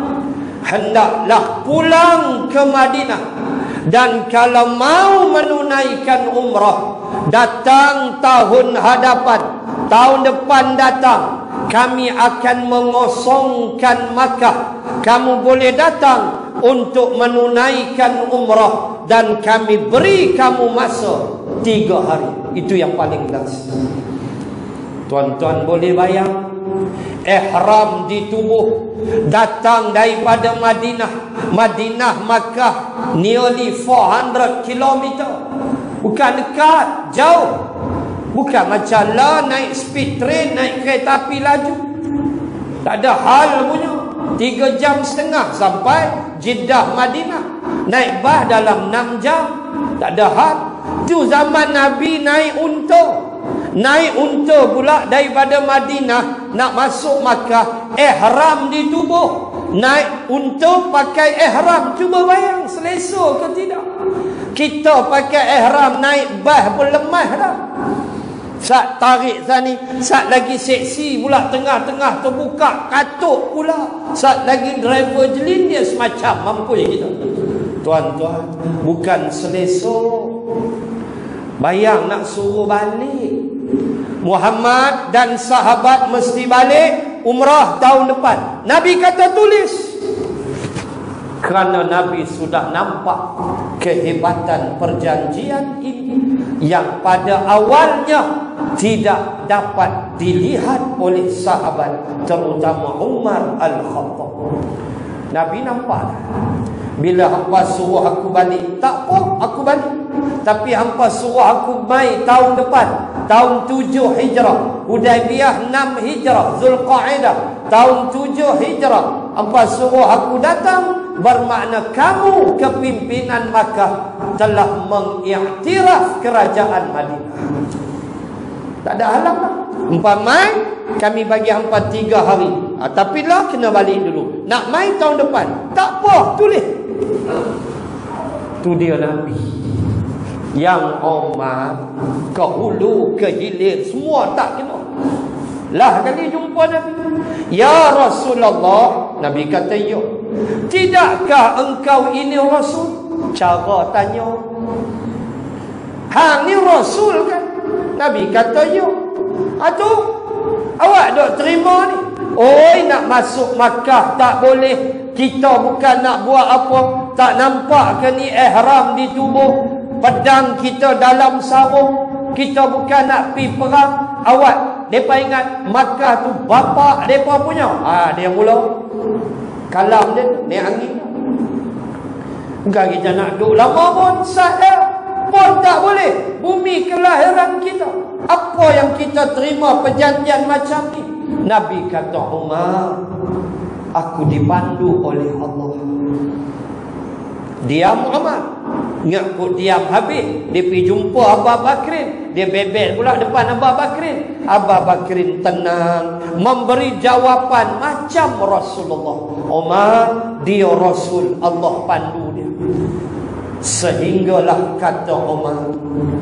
hendaklah pulang ke Madinah. Dan kalau mau menunaikan umrah, datang tahun hadapan, tahun depan datang, kami akan mengosongkan Makkah. Kamu boleh datang untuk menunaikan umrah dan kami beri kamu masa tiga hari. Itu yang paling last. Tuan-tuan boleh bayang, ihram di tubuh, datang daripada Madinah. Madinah Makkah nearly four hundred kilometer. Bukan dekat, jauh. Bukan macam lah naik speed train, naik kereta api laju. Tak ada hal punya. Tiga jam setengah sampai Jeddah Madinah. Naik bas dalam enam jam. Tak ada hal. Itu zaman Nabi naik unta. Naik unta pula daripada Madinah nak masuk Makkah, ihram di tubuh. Naik unta pakai ihram. Cuba bayang, selesa ke tidak? Kita pakai ihram naik bas pun lemah dah. Sat tarik sani, sat lagi seksi pula, tengah-tengah terbuka katuk pula. Sat lagi driver jelin, dia semacam mampu kita. Tuan-tuan, bukan selesa. Bayang nak suruh balik. Muhammad dan sahabat mesti balik umrah tahun depan. Nabi kata tulis. Kerana Nabi sudah nampak kehebatan perjanjian ini yang pada awalnya tidak dapat dilihat oleh sahabat, terutama Umar Al-Khattab. Nabi nampak, bila hampa suruh aku balik, tak apa, aku balik. Tapi hampa suruh aku mai tahun depan, tahun tujuh Hijrah, Hudaibiyah enam Hijrah, Zulqa'adah tahun tujuh Hijrah, hampa suruh aku datang, bermakna kamu kepimpinan Makkah telah mengiktiraf kerajaan Madinah. Tak ada halang lah. Hampa mai, kami bagi hampa tiga hari. Ha, tapi lah kena balik dulu. Nak mai tahun depan, tak apa, tulis. Tu dia Nabi. Yang Omar ke hulu ke hilir semua tak kena. Lah kali jumpa Nabi, ya Rasulullah. Nabi kata, ya. Tidakkah engkau ini Rasul? Cara tanya, hang ni Rasul kan? Nabi kata, ya. Aduh, awak dok terima ni? Oi, nak masuk Makkah tak boleh. Kita bukan nak buat apa. Tak nampak ke ni ihram di tubuh? Pedang kita dalam sarung. Kita bukan nak pi perang. Awak, mereka ingat Makkah tu bapa mereka punya. Ah, dia mula kalam dia, ni angin. Bukan kita nak duduk lama pun, sah pun tak boleh. Bumi kelahiran kita. Apa yang kita terima perjanjian macam ni? Nabi kata, Umar, aku dipandu oleh Allah. Diam Umar. Ingat kok diam habis. Dia pergi jumpa Abu Bakrin. Dia bebel pula depan Abu Bakrin. Abu Bakrin tenang, memberi jawapan macam Rasulullah. Umar, dia Rasul, Allah pandu dia. Sehinggalah kata Umar,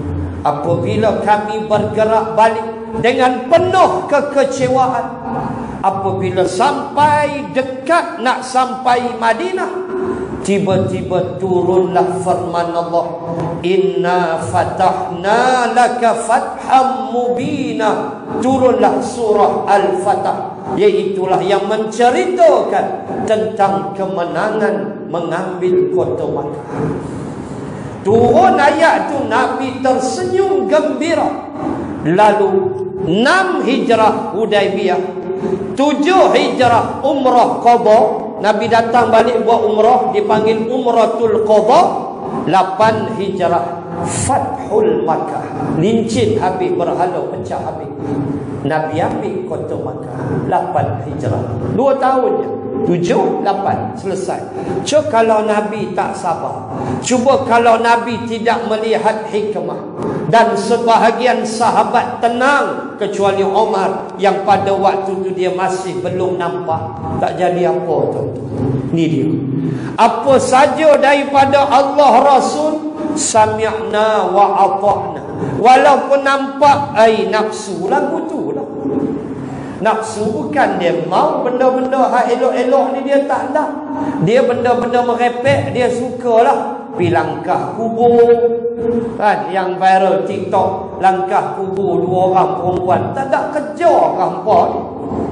apabila kami bergerak balik dengan penuh kekecewaan, Apabila sampai dekat nak sampai Madinah, tiba-tiba turunlah firman Allah, inna fatahna laka fatham mubina. Turunlah surah Al-Fatah, iaitulah yang menceritakan tentang kemenangan mengambil kota Makkah. Turun ayat tu, Nabi tersenyum gembira. Lalu enam hijrah Hudaibiyah, tujuh hijrah umrah qadha, Nabi datang balik buat umrah, dipanggil umratul qadha. Lapan hijrah Fathul Makkah, lincin habis, berhala pecah habis, Nabi ambil kota Makkah. Lapan hijrah, dua tahunnya, tujuh, lapan, selesai. Cuba kalau Nabi tak sabar, cuba kalau Nabi tidak melihat hikmah, dan sebahagian sahabat tenang kecuali Umar yang pada waktu itu dia masih belum nampak, tak jadi apa tu. Ni dia. Apa saja daripada Allah Rasul, sami'na wa ata'na. Walaupun nampak ai nafsu, lagu tu lah. Nafsu bukan dia mau benda-benda hak elok-elok ni, dia tak ada. Dia benda-benda merepek dia sukalah. Pi langkah kubur kan, yang viral TikTok, langkah kubur dua orang perempuan, tak ada kerja ke hampa ni.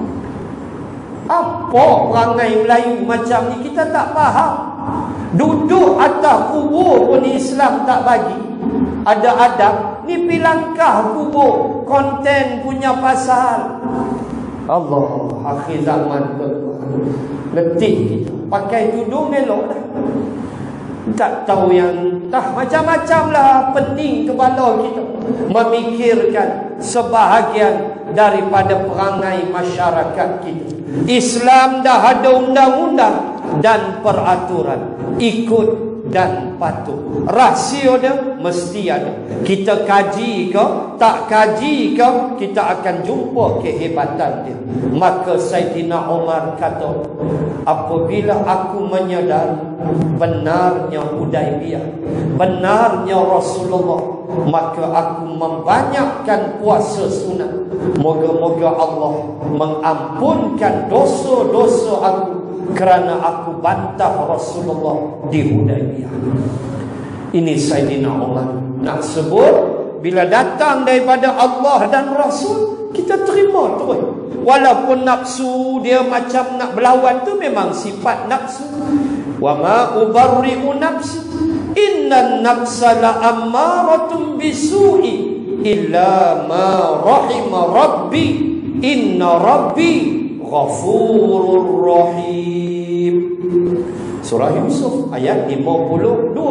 Apa perangai Melayu macam ni kita tak faham. Duduk atas kubur pun Islam tak bagi. Ada adab. Ni pi langkah kubur, konten punya pasal. Allah, akhir zaman tu letih kita. Pakai tudung elok dah. Tak tahu yang dah macam-macam lah pening kepala kita memikirkan sebahagian daripada perangai masyarakat kita. Islam dah ada undang-undang dan peraturan, ikut dan patuh. Rahsia dia mesti ada. Kita kaji ke, tak kaji ke, kita akan jumpa kehebatan dia. Maka Sayyidina Umar kata, apabila aku menyadari benarnya Hudaibiyah, benarnya Rasulullah, maka aku membanyakkan puasa sunat. Moga-moga Allah mengampunkan dosa-dosa aku kerana aku bantah Rasulullah di Hudaibiyah. Ini Sayyidina Umar. Nak sebut, bila datang daripada Allah dan Rasul, kita terima terus. Walaupun nafsu dia macam nak berlawan, tu memang sifat nafsu. Wa ma ubarri'u nafsi, innan nafsa la'ammaratun bisu'i illa ma rahima rabbi, inna rabbi Ghafurur Rahim. Surah Yusuf ayat lima puluh dua.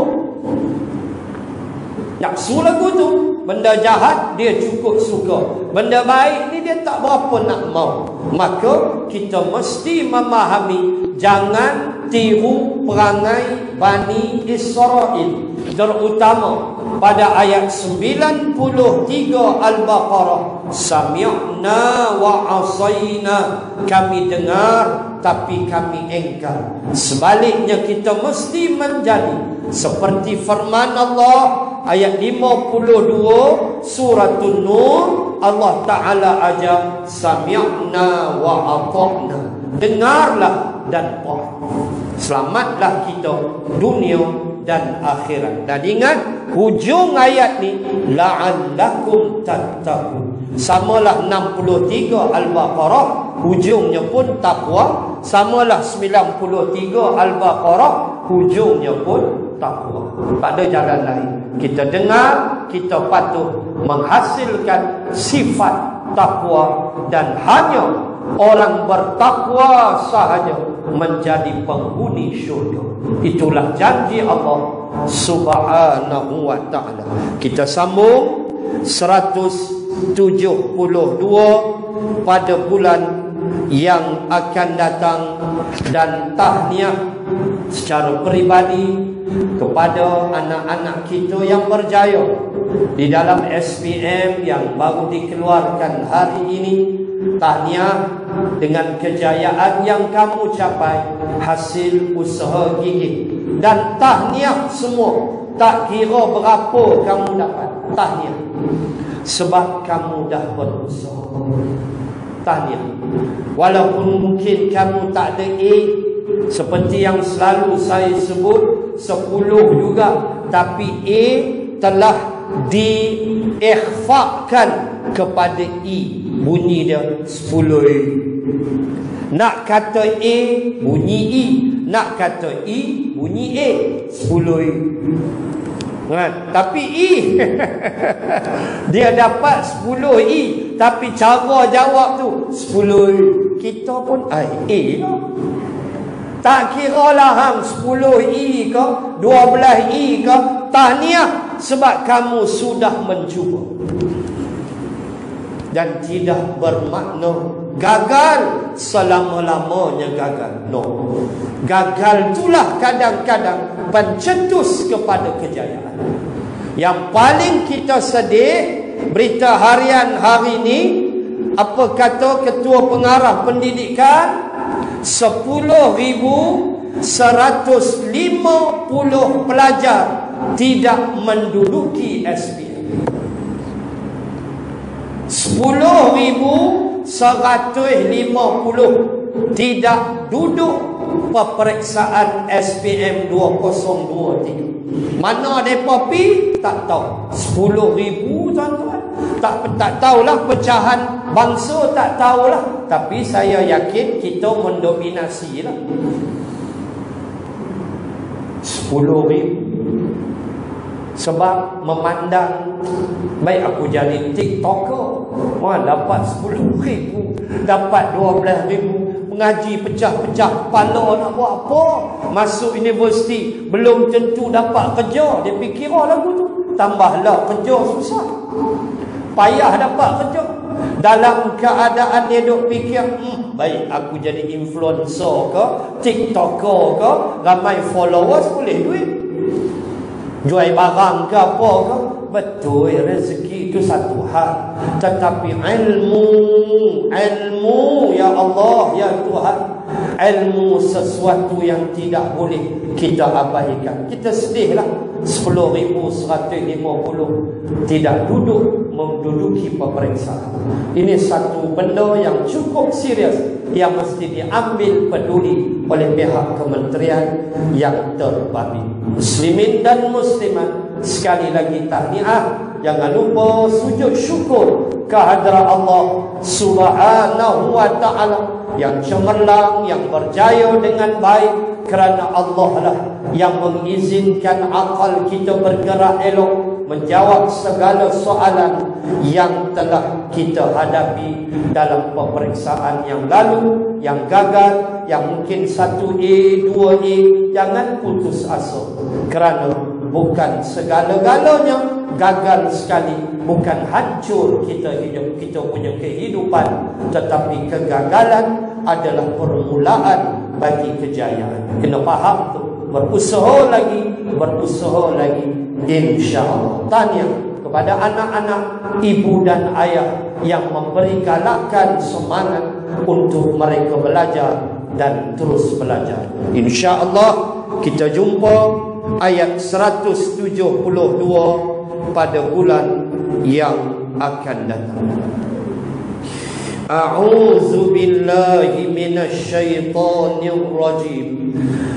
Nafsu lagu tu, benda jahat dia cukup suka, benda baik ni dia tak berapa nak mau. Maka kita mesti memahami, jangan tiru perangai Bani Israel, terutama pada ayat sembilan puluh tiga Al-Baqarah. Sami'na wa asayna, kami dengar tapi kami engkar. Sebaliknya kita mesti menjadi seperti firman Allah ayat lima puluh dua surah An-Nur. Allah Ta'ala ajar sami'na wa ata'na, dengarlah dan taat. Selamatlah kita dunia dan akhirat. Dan ingat hujung ayat ni, la'allakum tattaqun. Samalah enam puluh tiga Al-Baqarah, hujungnya pun takwa. Samalah sembilan puluh tiga Al-Baqarah, hujungnya pun takwa. Tak ada jalan lain. Kita dengar, kita patuh menghasilkan sifat takwa, dan hanya orang bertakwa sahaja menjadi penghuni syurga. Itulah janji Allah Subhanahu wa ta'ala. Kita sambung seratus tujuh puluh dua pada bulan yang akan datang, dan tahniah secara peribadi kepada anak-anak kita yang berjaya di dalam S P M yang baru dikeluarkan hari ini. Tahniah dengan kejayaan yang kamu capai, hasil usaha gigih. Dan tahniah semua, tak kira berapa kamu dapat, tahniah, sebab kamu dah berusaha. tahniah. Walaupun mungkin kamu tak ada A, seperti yang selalu saya sebut, sepuluh juga, tapi A telah diikhfakan kepada E. Bunyi dia sepuluh. Nak kata A, bunyi E. Nak kata E, bunyi A, sepuluh. Ha, tapi E dia dapat sepuluh E, tapi cara jawab tu sepuluh. Kita pun ai A lah. Tak kira lah hang sepuluh E ke dua belas E ke, tahniah sebab kamu sudah mencuba. Dan tidak bermakna gagal selama-lamanya gagal. No. Gagal itulah kadang-kadang pencetus kepada kejayaan. Yang paling kita sedih, berita harian hari ini, apa kata Ketua Pengarah Pendidikan, sepuluh ribu seratus lima puluh pelajar tidak menduduki S P M. sepuluh ribu seratus lima puluh tidak duduk peperiksaan S P M dua kosong dua tiga. Mana mereka pi? Tak tahu. sepuluh ribu tuan-tuan. Tak, tak tahulah pecahan bangsa, tak tahulah. Tapi saya yakin kita mendominasi lah. sepuluh ribu. Sebab memandang, baik aku jadi TikToker, wah, dapat sepuluh ribu, dapat dua belas ribu, mengaji pecah-pecah kepala, nak buat apa? Masuk universiti belum tentu dapat kerja. Dia fikir oh, lagu tu, tambahlah kerja susah, payah dapat kerja. Dalam keadaan dia duk fikir, hmm, baik aku jadi influencer ke, TikToker ke, ramai followers, boleh duit, jual barang ke apa ke. Betul, rezeki itu satu hal, tetapi ilmu, ilmu ya Allah, ya Tuhan, ilmu sesuatu yang tidak boleh kita abaikan. Kita sedihlah sepuluh ribu seratus lima puluh tidak duduk menduduki peperiksaan. Ini satu benda yang cukup serius yang mesti diambil peduli oleh pihak kementerian yang terbabit. Muslimin dan muslimat, sekali lagi tahniah. Jangan lupa sujud syukur kehadrat Allah Subhanahu wa ta'ala yang cemerlang, yang berjaya dengan baik, kerana Allah lah yang mengizinkan akal kita bergerak elok, menjawab segala soalan yang telah kita hadapi dalam peperiksaan yang lalu, yang gagal, yang mungkin satu A, dua A. Jangan putus asa, kerana bukan segala-galanya gagal sekali, bukan hancur kita hidup, kita punya kehidupan, tetapi kegagalan adalah permulaan bagi kejayaan. Kena faham tu. Berusaha lagi, berusaha lagi, insya-Allah. Tanya kepada anak-anak, ibu dan ayah yang memberi galakan semangat untuk mereka belajar dan terus belajar. Insya-Allah kita jumpa ayat seratus tujuh puluh dua pada bulan yang akan datang. A'udzu billahi minasy syaithanir rajim.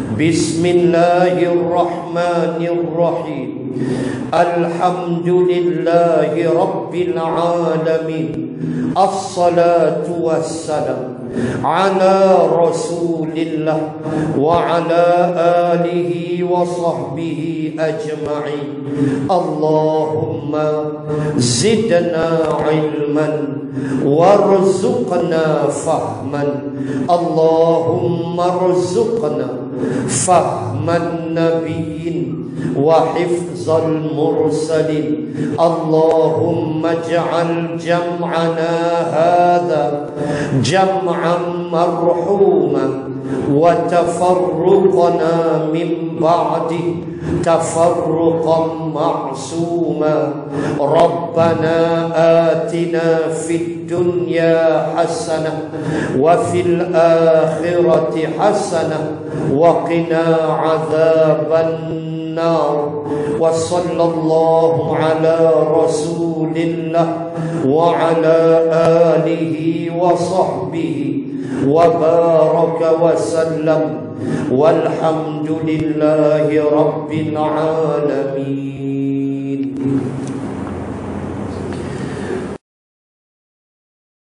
Bismillahirrahmanirrahim. Alhamdulillahi rabbil alamin. As-salatu wassalam ala rasulillah wa ala alihi wa sahbihi ajma'in. Allahumma zidna ilman warzuqna fahman. Allahumma rzuqna fahman nabiyyin wa hifzal mursalin. Allahumma ij'al jam'ana hadha jam'an marhuman wa tafarruqana min ba'di tafarruqan ma'suma. Rabbana atina fid dunya hasanah wa fil akhirati hasanah wa qina adzaban النار. وصلى الله على رسول الله وعلى آله وصحبه وبارك وسلم، والحمد لله رب العالمين.